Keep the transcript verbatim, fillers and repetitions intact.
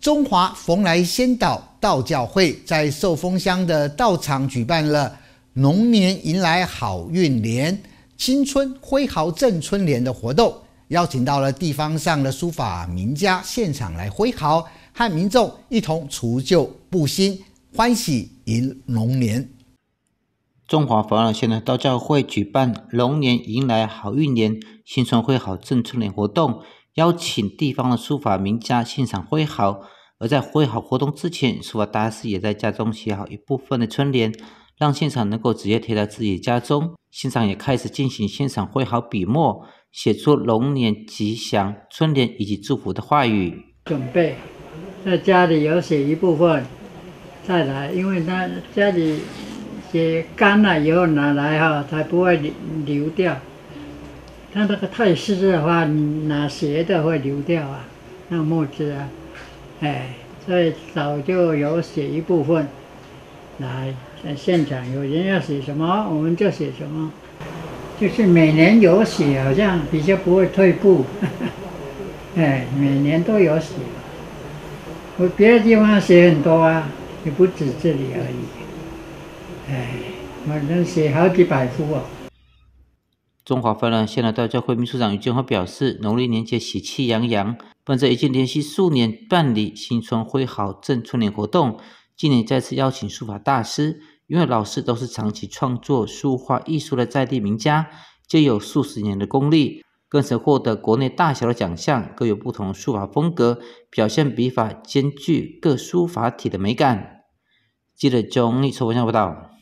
中华蓬莱仙岛道教会在寿丰乡的道场举办了龙年迎来好运联、新春挥毫赠春联的活动，邀请到了地方上的书法名家现场来挥毫，和民众一同除旧布新，欢喜迎龙年。 中华蓬莱县的道教会举办龙年迎来好运联、新春挥毫赠春联活动，邀请地方的书法名家现场挥毫。而在挥毫活动之前，书法大师也在家中写好一部分的春联，让现场能够直接贴在自己家中。现场也开始进行现场挥毫笔墨，写出龙年吉祥、春联以及祝福的话语。 准备在家里有写一部分，再来，因为他家里写干了以后拿来哈，才不会流掉。他那个太湿的话，你拿斜的会流掉啊，那个墨汁啊。哎，所以早就有写一部分来，在现场有人要写什么，我们就写什么，就是每年有写，好像比较不会退步。哎，每年都有写，我别的地方写很多啊，也不止这里而已。哎，我能写好几百幅哦。 中华蓬莱县的道教会秘书长于建华表示，农历年节喜气洋洋，本着已经连续数年办理新春挥毫赠春联活动，今年再次邀请书法大师，因为老师都是长期创作书画艺术的在地名家，皆有数十年的功力，更曾获得国内大小的奖项，各有不同的书法风格，表现笔法兼具各书法体的美感。记者钟立筹文报道。